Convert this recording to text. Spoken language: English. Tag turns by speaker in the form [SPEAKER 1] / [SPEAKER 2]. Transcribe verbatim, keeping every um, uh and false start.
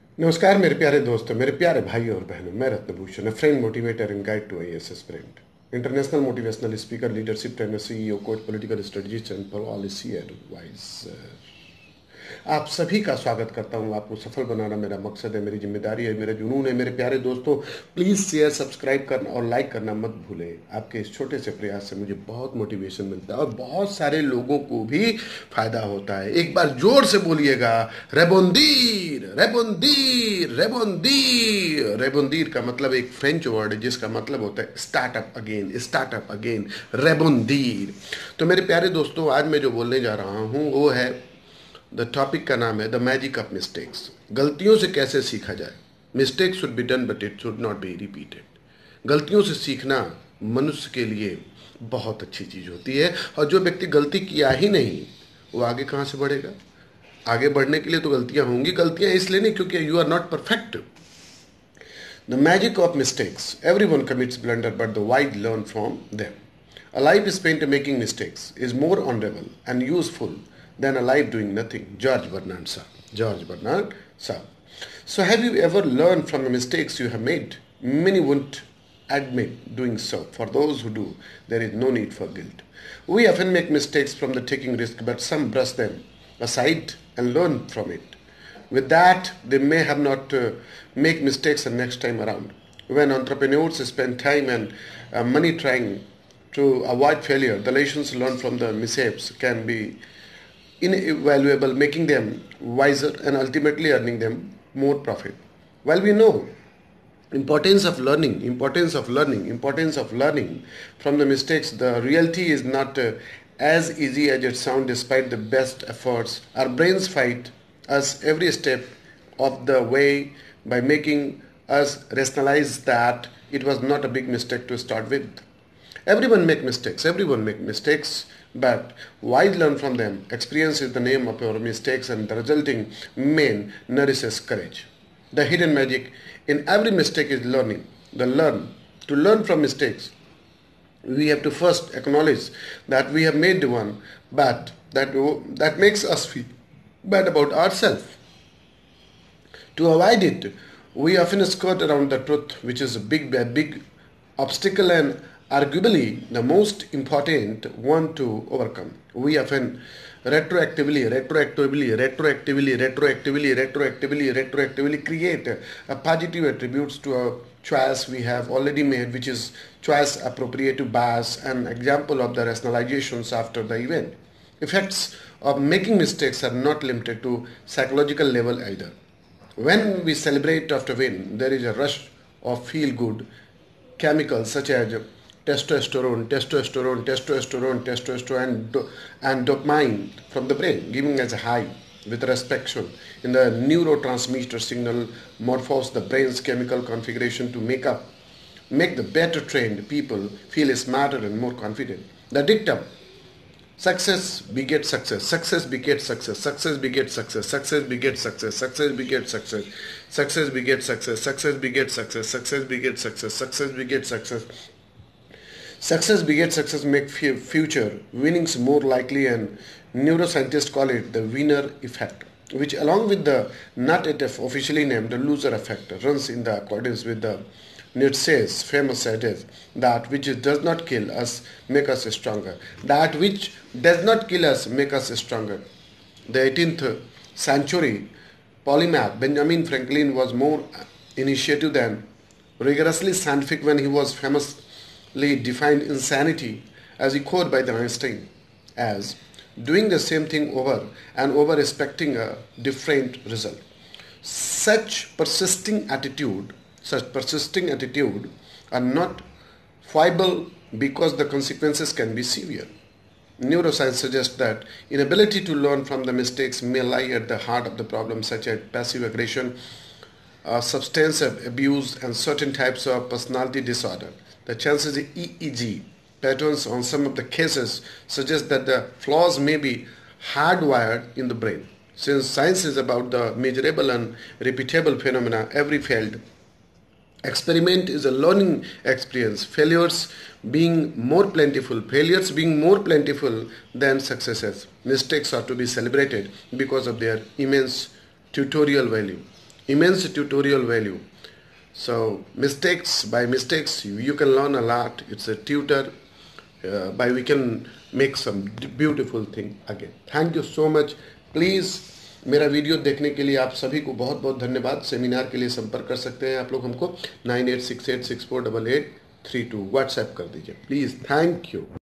[SPEAKER 1] नमस्कार मेरे प्यारे दोस्तों, मेरे प्यारे भाई और बहनों। मैं रत्नभूषण, a friend, motivator and guide to I A S aspirant, international motivational speaker, leadership trainer, C E O, coach, political strategist and policy advisor। आप सभी का स्वागत करता हूं। आपको सफल बनाना मेरा मकसद है, मेरी जिम्मेदारी है, मेरा जुनून है। मेरे प्यारे दोस्तों, प्लीज़ शेयर, सब्सक्राइब करना और लाइक करना मत भूलें। आपके इस छोटे से प्रयास से मुझे बहुत मोटिवेशन मिलता है और बहुत सारे लोगों को भी फायदा होता है। एक बार जोर से बोलिएगा, रेबोंदीर, रेबोंदीर, रेबोंदीर। रेबोंदीर का मतलब एक फ्रेंच वर्ड है जिसका मतलब होता है स्टार्टअप अगेन, स्टार्टअप अगेन, रेबोंदीर। तो मेरे प्यारे दोस्तों, आज मैं जो बोलने जा रहा हूँ वो है, द टॉपिक का नाम है द मैजिक ऑफ मिस्टेक्स। गलतियों से कैसे सीखा जाए। Mistakes should be done but it should not be repeated. गलतियों से सीखना मनुष्य के लिए बहुत अच्छी चीज़ होती है, और जो व्यक्ति गलती किया ही नहीं वो आगे कहाँ से बढ़ेगा। आगे बढ़ने के लिए तो गलतियां होंगी। गलतियां इसलिए नहीं क्योंकि you are not perfect. The magic of mistakes, every one commits blunder but the wise learn from them. A life spent making mistakes is more honorable and useful than a life doing nothing. George Bernard Shaw. George Bernard Shaw. So, have you ever learned from the mistakes you have made? Many won't admit doing so. For those who do, there is no need for guilt. We often make mistakes from the taking risk, but some brush them aside and learn from it. With that, they may have not uh, make mistakes the next time around. When entrepreneurs spend time and uh, money trying to avoid failure, the lessons learned from the mishaps can be invaluable, making them wiser and ultimately earning them more profit. While we know importance of learning, importance of learning, importance of learning from the mistakes, the reality is not uh, as easy as it sounds. Despite the best efforts, our brains fight us every step of the way by making us rationalize that it was not a big mistake to start with. Everyone make mistakes, everyone make mistakes, but why learn from them? Experience is the name of your mistakes, and the resulting main nourishes courage. The hidden magic in every mistake is learning. The learn, to learn from mistakes, we have to first acknowledge that we have made one, but that, that makes us feel bad about ourselves. To avoid it, we often skirt around the truth, which is a big, a big obstacle and arguably the most important one to overcome. We often retroactively, retroactively, retroactively, retroactively, retroactively, retroactively create a positive attributes to a choice we have already made, which is choice appropriate to bias, an example of the rationalizations after the event. Effects of making mistakes are not limited to psychological level either. When we celebrate after win, there is a rush of feel-good chemicals such as testosterone, testosterone, testosterone, testosterone, and, do- and dopamine from the brain, giving us a high with respect in the neurotransmitter signal morphos the brain's chemical configuration to make up, make the better trained people feel smarter and more confident. The dictum: success begets success, success begets success, success begets success, success begets success, success begets success, success begets success, success begets success, success begets success, success begets success. Success begets success, make future winnings more likely, and neuroscientists call it the winner effect, which along with the not yet officially named the loser effect runs in the accordance with the Nietzsche's famous adage that which does not kill us make us stronger. That which does not kill us make us stronger. The eighteenth century polymath Benjamin Franklin was more initiative than rigorously scientific when he was famously defined insanity, as echoed by the Einstein, as doing the same thing over and over expecting a different result. Such persisting attitude, such persisting attitude are not viable because the consequences can be severe. Neuroscience suggests that inability to learn from the mistakes may lie at the heart of the problem, such as passive aggression, uh, substance abuse, and certain types of personality disorder. The chances of E E G patterns on some of the cases suggest that the flaws may be hardwired in the brain. Since science is about the measurable and repeatable phenomena, every failed experiment is a learning experience. Failures being more plentiful, failures being more plentiful than successes. Mistakes are to be celebrated because of their immense tutorial value. immense tutorial value. So mistakes, by mistakes you can learn a lot. It's a tutor uh, by we can make some beautiful thing again. Thank you so much. Please मेरा video देखने के लिए आप सभी को बहुत बहुत धन्यवाद. सेमिनार के लिए संपर्क कर सकते हैं आप लोग हमको nine eight six eight six four double eight three two WhatsApp कर दीजिए प्लीज़. Thank you.